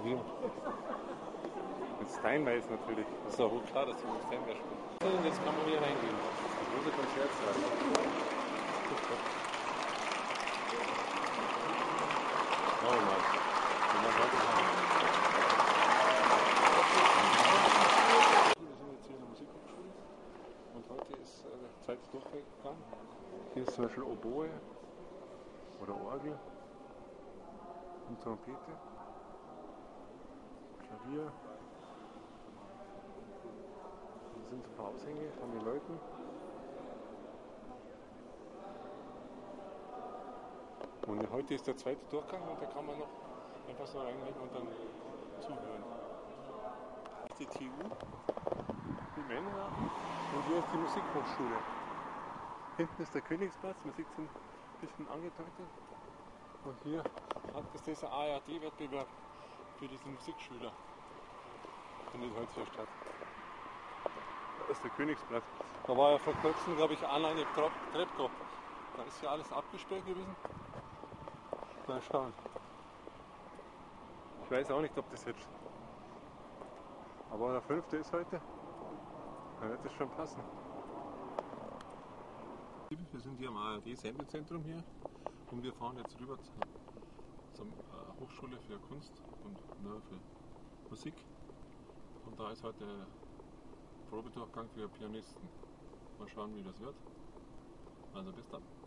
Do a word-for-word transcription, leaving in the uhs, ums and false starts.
probieren. Mit Steinway natürlich. Das ist auch wohl klar, dass die mit Steinway spielen. Jetzt kann man hier reingehen. Das große Konzertsaal. Oh Mann. Wir sind jetzt hier in der Musikhochschule und heute ist äh, der zweite Durchgang. Hier ist zum Beispiel Oboe oder Orgel und Trompete, Klavier. Hier sind ein paar Aushänge von den Leuten. Und heute ist der zweite Durchgang und da kann man noch einfach so reingehen und dann zuhören. Das ist die T U, die Männer, und hier ist die Musikhochschule. Hinten ist der Königsplatz, man sieht es ein bisschen angedeutet. Und hier hat es dieser A R D-Wettbewerb für diese Musikschüler. Findet heute hier statt. Das ist der Königsplatz. Da war ja vor kurzem, glaube ich, Anna Treptow. Da ist ja alles abgesperrt gewesen. Mal schauen. Ich weiß auch nicht, ob das jetzt. Aber der fünfte ist heute. Dann wird das schon passen. Wir sind hier am A R D-Sendezentrum hier und wir fahren jetzt rüber zur, zur äh, Hochschule für Kunst und ne, für Musik. Und da ist heute der Probedurchgang für Pianisten. Mal schauen, wie das wird. Also bis dann.